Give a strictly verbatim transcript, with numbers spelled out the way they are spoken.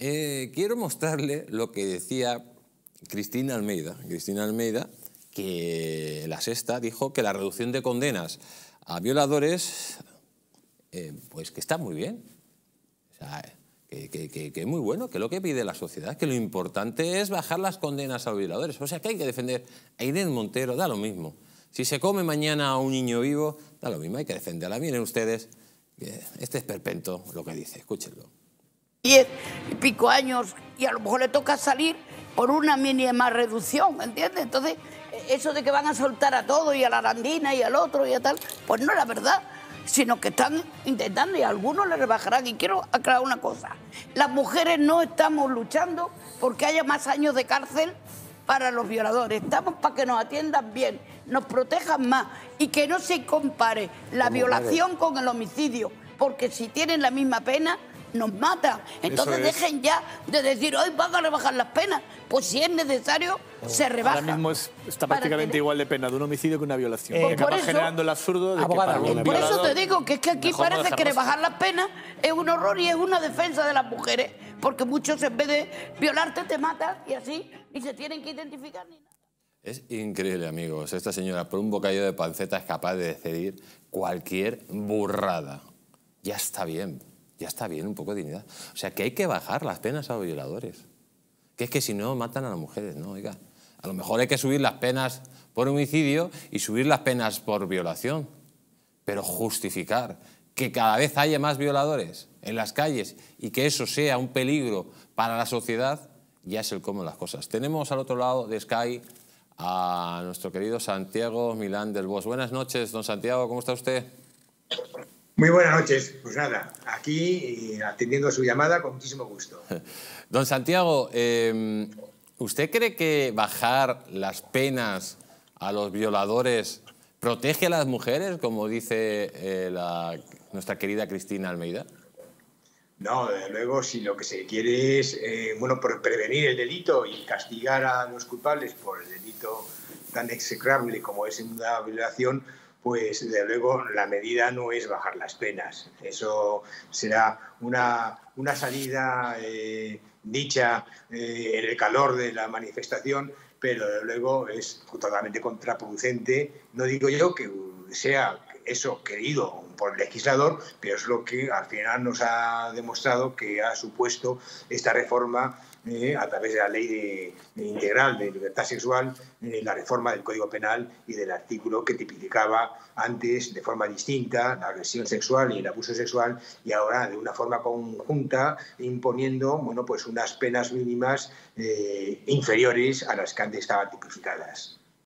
Eh, quiero mostrarle lo que decía Cristina Almeida. Cristina Almeida, que La Sexta dijo que la reducción de condenas a violadores, eh, pues que está muy bien. O sea, que, que, que, que es muy bueno, que es lo que pide la sociedad, que lo importante es bajar las condenas a los violadores. O sea, que hay que defender a Irene Montero, da lo mismo. Si se come mañana a un niño vivo, da lo mismo, hay que defenderla. Miren ustedes, este es perpento lo que dice, escúchenlo. Diez y pico años y a lo mejor le toca salir por una mínima reducción, ¿entiendes? Entonces, eso de que van a soltar a todos y a la Arandina y al otro y a tal, pues no es la verdad, sino que están intentando y a algunos le rebajarán. Y quiero aclarar una cosa, las mujeres no estamos luchando porque haya más años de cárcel para los violadores, estamos para que nos atiendan bien, nos protejan más y que no se compare la violación con el homicidio, porque si tienen la misma pena, nos matan. Entonces es. dejen ya de decir, hoy van a rebajar las penas. Pues si es necesario, oh. se rebaja. Ahora mismo es, está prácticamente igual de pena de un homicidio que una violación. Eh, Acaba eso, generando el absurdo de abogada, que para Por violador, eso te digo que es que aquí parece no que rebajar las penas es un horror y es una defensa de las mujeres, porque muchos en vez de violarte te matan y así ni se tienen que identificar ni nada. Es increíble, amigos. Esta señora, por un bocadillo de panceta, es capaz de decidir cualquier burrada. Ya está bien. Ya está bien, un poco de dignidad. O sea, que hay que bajar las penas a los violadores. Que es que si no, matan a las mujeres, ¿no? Oiga, a lo mejor hay que subir las penas por homicidio y subir las penas por violación. Pero justificar que cada vez haya más violadores en las calles y que eso sea un peligro para la sociedad, ya es el cómo de las cosas. Tenemos al otro lado de Sky a nuestro querido Santiago Milán del Bosch. Buenas noches, don Santiago, ¿cómo está usted? Muy buenas noches. Pues nada, aquí atendiendo a su llamada con muchísimo gusto. Don Santiago, eh, ¿usted cree que bajar las penas a los violadores protege a las mujeres, como dice eh, la, nuestra querida Cristina Almeida? No, desde luego, si lo que se quiere es eh, bueno, por prevenir el delito y castigar a los culpables por el delito tan execrable como es una violación, pues desde luego la medida no es bajar las penas. Eso será una, una salida eh, dicha eh, en el calor de la manifestación, pero desde luego es totalmente contraproducente. No digo yo que sea eso querido por el legislador, pero es lo que al final nos ha demostrado que ha supuesto esta reforma eh, a través de la ley de, de integral de libertad sexual, eh, la reforma del Código Penal y del artículo que tipificaba antes de forma distinta la agresión sexual y el abuso sexual, y ahora de una forma conjunta imponiendo bueno, pues unas penas mínimas eh, inferiores a las que antes estaban tipificadas.